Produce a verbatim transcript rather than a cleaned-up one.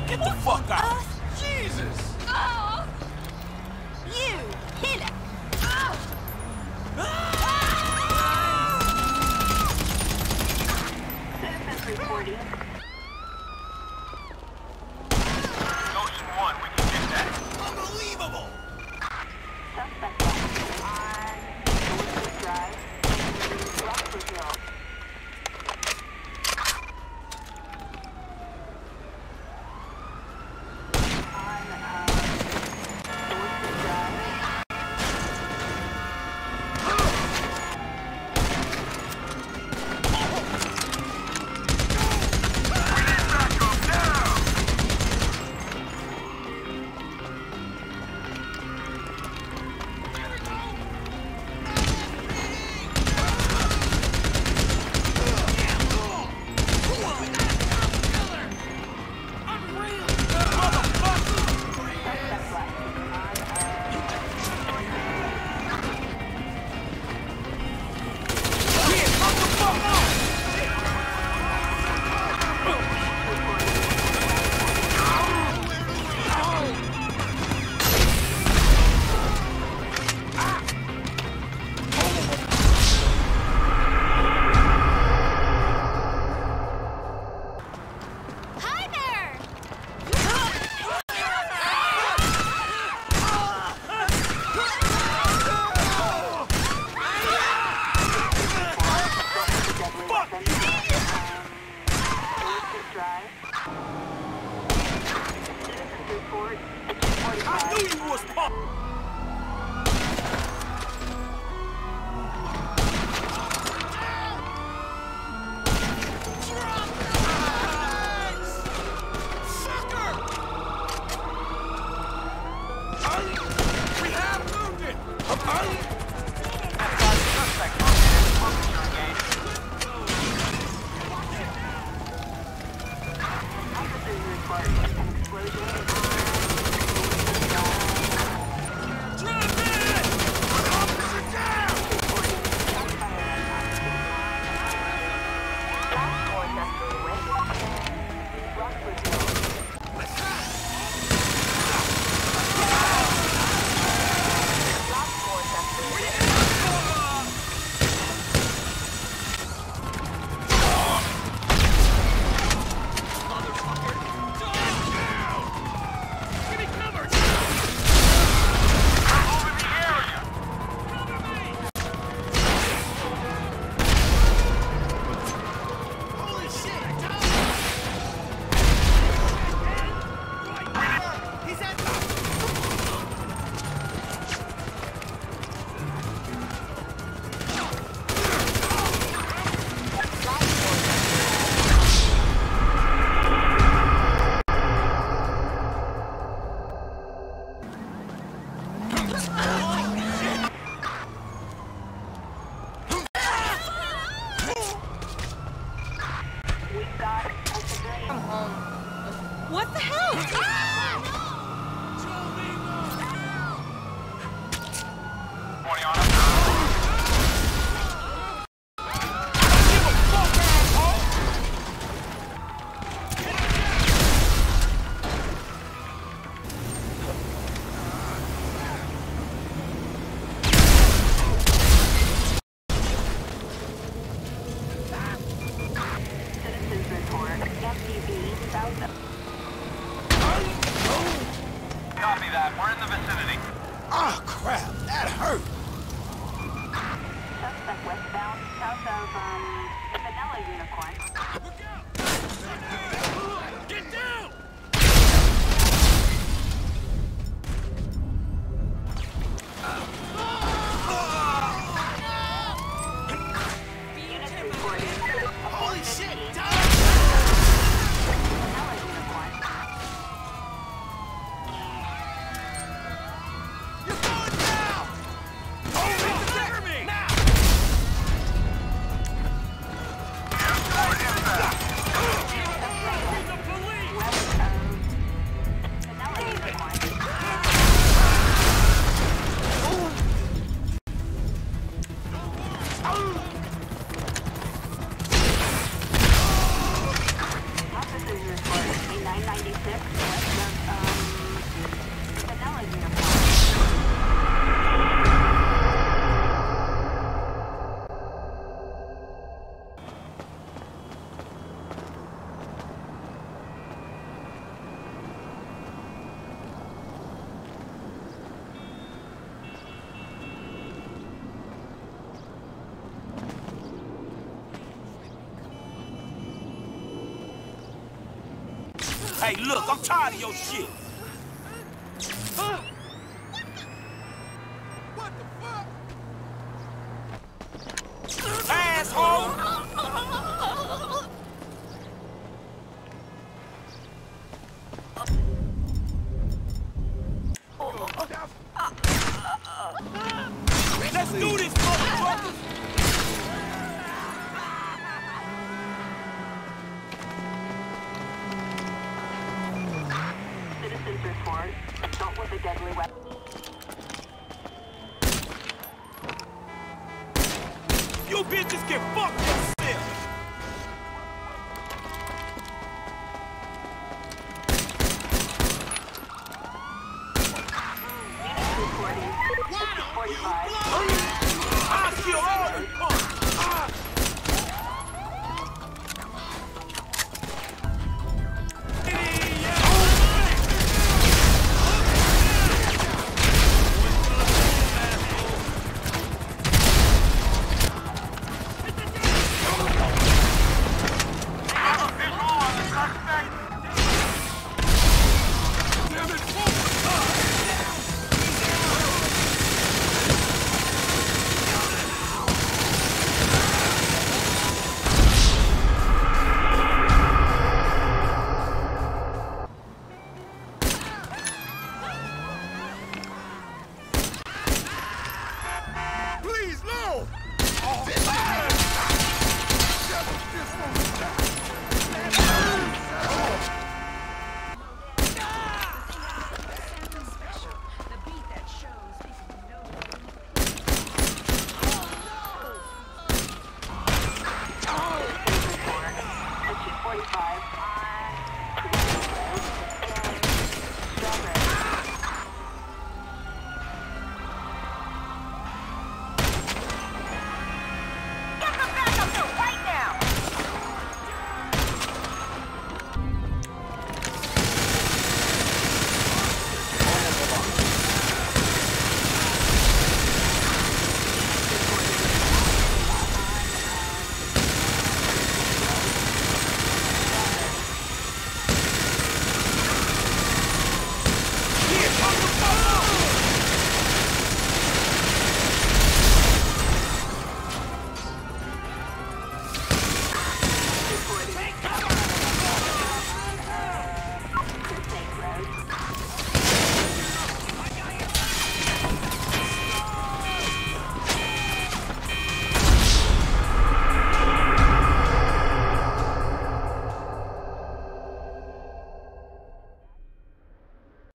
Get the fuck out! Jesus! Oh! You killer! Oh! Citizens reporting. Ocean One, we can get that. Unbelievable! Suspect on Dorset Drive in Rockford Hill. I knew you was pop. We have moved it. Officers report an explosion. What the hell? twenty on us. Citizens report M T V south of... Copy that. We're in the vicinity. Ah, crap. That hurt. Suspect westbound, south of, um, Vanilla Unicorn. Look out! Get down! Units reporting. Holy shit! Vanilla Unicorn. You're going down! Oh, cover me! Now! Hey, look, I'm tired of your shit. What the fuck? Asshole! Let's do this, motherfucker! Citizens report assault with a deadly weapon. You bitches can fuck yourself! Units reporting S C forty-five. I kill all you punks! Ah. Please, no! S C forty-five.